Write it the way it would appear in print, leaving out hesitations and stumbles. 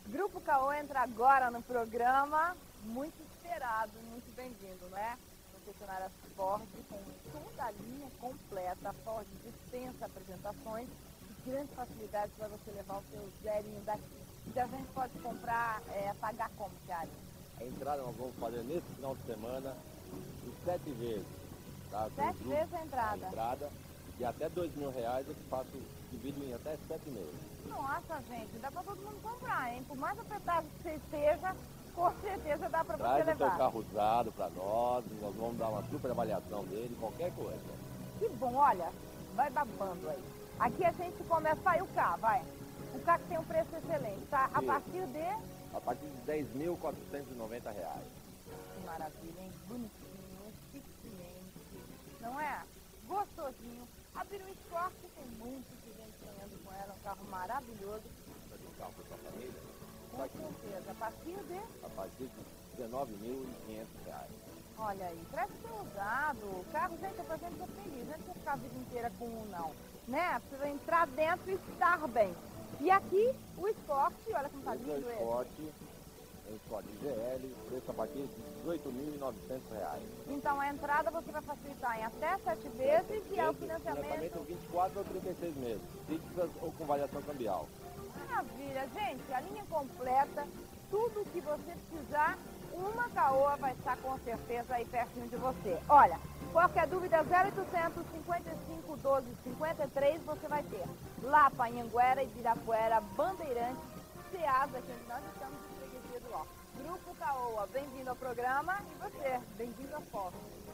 Grupo Caoa entra agora no programa, muito esperado, muito bem-vindo, não é? Concessionária Ford, com toda a linha completa. A Ford dispensa apresentações e grandes facilidades para você levar o seu zerinho daqui. E a gente pode comprar, pagar como, Thiago? A entrada nós vamos fazer nesse final de semana em 7 vezes. Tá? 7 vezes a entrada. A entrada e até R$2.000 eu faço, divido em até 7 meses. Nossa, gente, dá para todo mundo comprar, hein? Por mais apertado que você esteja, com certeza dá para você Traz o teu levar. carro usado para nós vamos dar uma super avaliação dele, qualquer coisa. Que bom, olha, vai babando aí. Aqui a gente começa aí o carro, vai. O carro que tem um preço excelente, tá? A Sim. partir de... A partir de R$10.490. Que maravilha, hein? Bonitinho, eficiente, não é? Gostosinho. Abrir um esporte, tem muita gente sonhando com ela, um carro maravilhoso. Fazer um carro para sua família. Com certeza, a partir de... A partir de R$19.500. Olha aí, parece ser usado. O carro, gente, é pra gente ser feliz, não é pra ficar a vida inteira com um, não. Né? Precisa entrar dentro e estar bem. E aqui, o Sport, olha como tá lindo Esse ele. é o Sport GL, preço a partir de R$18.900. Então a entrada você vai facilitar em até 7 vezes e é o financiamento... 24 ou 36 meses, fixas ou com variação cambial. Maravilha, gente, a linha completa, tudo o que você precisar, uma Caoa vai estar com certeza aí pertinho de você. Olha, qualquer dúvida, 0800 55 12 53 você vai ter. Lapa, Anhanguera, Ibirapuera, Bandeirantes, Ceasa, que nós estamos em freguesia do Ó. Grupo Caoa, bem-vindo ao programa e você, bem-vindo à Foto.